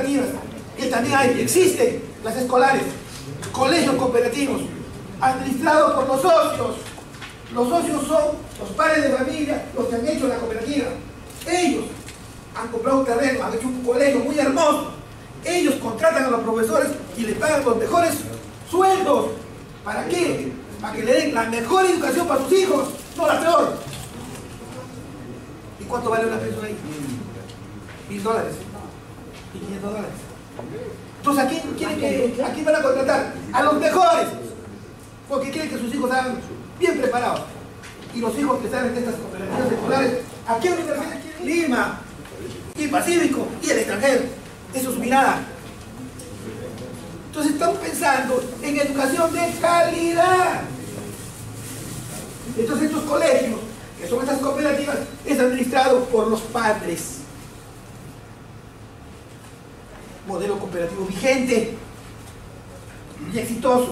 cooperativas, que también existen las escolares, colegios cooperativos, administrados por los socios. Los socios son los padres de familia, los que han hecho la cooperativa. Ellos han comprado un terreno, han hecho un colegio muy hermoso. Ellos contratan a los profesores y les pagan los mejores sueldos. ¿Para qué? Para que le den la mejor educación para sus hijos, no la peor. ¿Y cuánto vale una pensión ahí? $1.000 y $500. Entonces, ¿a quién van a contratar? A los mejores, porque quieren que sus hijos salgan bien preparados. Y los hijos que salen de estas cooperativas escolares, ¿a qué universidad? Lima, y Pacífico, y el extranjero. Eso es su mirada. Entonces estamos pensando en educación de calidad. Entonces estos colegios, que son estas cooperativas, es administrado por los padres. Modelo cooperativo vigente y exitoso.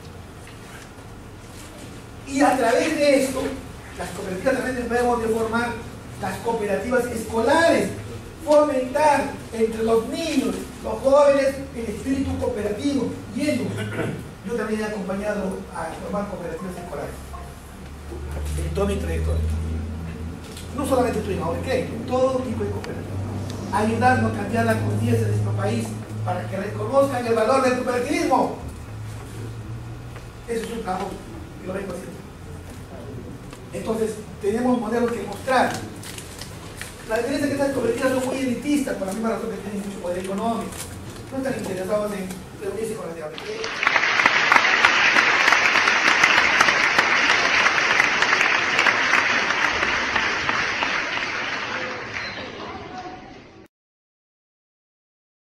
Y a través de esto, las cooperativas también debemos de formar las cooperativas escolares, fomentar entre los niños, los jóvenes, el espíritu cooperativo. Y ellos, yo también he acompañado a formar cooperativas escolares en toda mi trayectoria. No solamente estoy en crédito, todo tipo de cooperativas. Ayudarnos a cambiar la conciencia de nuestro país para que reconozcan el valor del cooperativismo. Eso es un trabajo que lo vengo haciendo. Entonces, tenemos modelos que mostrar. La diferencia es que estas cooperativas son muy elitistas, por la misma razón que tienen mucho poder económico. No están interesados en reunirse con las de